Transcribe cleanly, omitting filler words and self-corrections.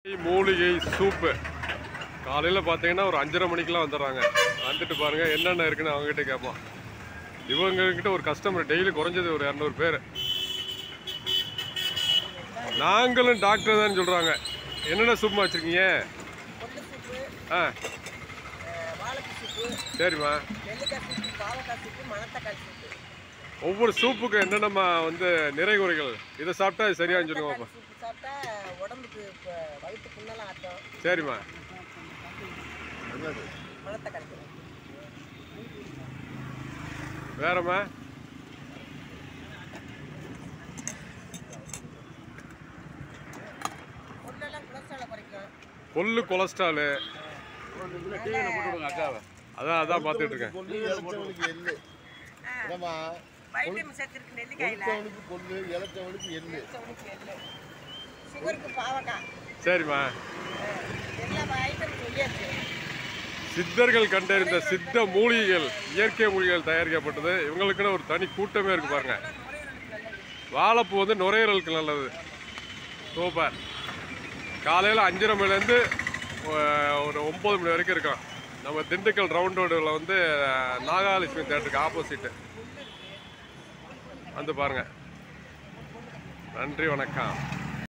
மூலிகை சூப்பு காலையில் பார்த்தீங்கன்னா ஒரு 5:30 மணிக்கெலாம் வந்துடுறாங்க. வந்துட்டு பாருங்கள் என்னென்ன இருக்குன்னு அவங்ககிட்ட கேட்போம். இவங்ககிட்ட ஒரு கஸ்டமர் டெய்லி குறைஞ்சது ஒரு 200 பேர். நாங்களும் டாக்டர் தான் சொல்கிறாங்க. என்னென்ன சூப்புமா வச்சுருக்கீங்க? ஆ சரிம்மா. ஒவ்வொரு சூப்புக்கு என்னென்னம்மா வந்து நிறை குறைகள்? இதை சாப்பிட்டா சரியான்னு சொல்லுங்கப்பா. சரிம்மா. வேறம்மா? கொள்ளு கொலஸ்ட்ராலு. அதான் அதான் பார்த்துட்டு இருக்கேன். சரிம்மா. சித்தர்கள் கண்டறிந்த சித்த மூலிகைகள், இயற்கை மூலிகைகள் தயாரிக்கப்பட்டது. இவங்களுக்குன்னு ஒரு தனி கூட்டமே இருக்கு பாருங்க. வாழைப்பூ வந்து நுரையீரலுக்கு நல்லது. சூப்பர். காலையில் 5:30 மணிலேருந்து ஒரு 9 மணி வரைக்கும் இருக்கும். நம்ம திண்டுக்கல் ரவுண்ட் ரோடில் வந்து நாகாலட்சுமி தேட்டருக்கு ஆப்போசிட்டு வந்து பாருங்கள். நன்றி, வணக்கம்.